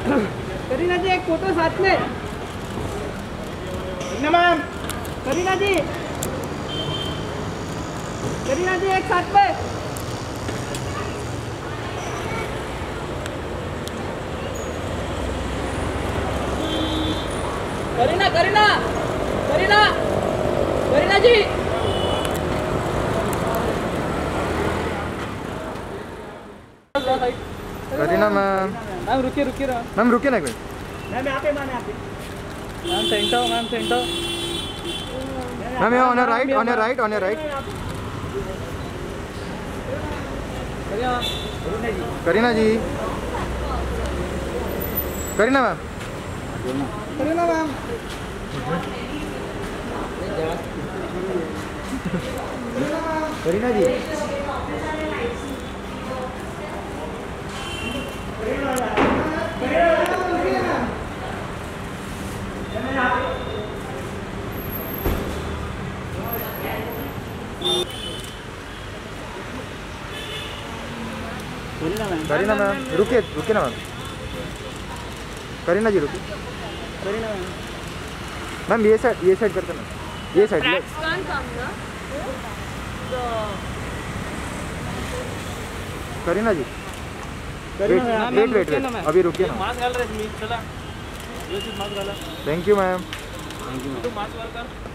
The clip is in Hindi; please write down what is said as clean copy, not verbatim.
करीना जी एक फोटो साथ में। मैम करीना जी एक साथ में। करीना करीना करीना करीना जी। करीना मैम। मैम रुकिए रुकिए मैम रुकिए ना कोई। मैम यहाँ पे ma'am centre ma'am centre. Ma'am on your right on your right on your right. Kareena ji Kareena ma'am Kareena ma'am Kareena ji Kareena ma'am रुकिए रुकिए ना मैम। करीना जी रुकिए। करीना मैम ये साइड करते ना ये side. Kareena ji wait wait wait अभी रुकिए ना। मास्क डाल रहे चला। Thank you ma'am. You mask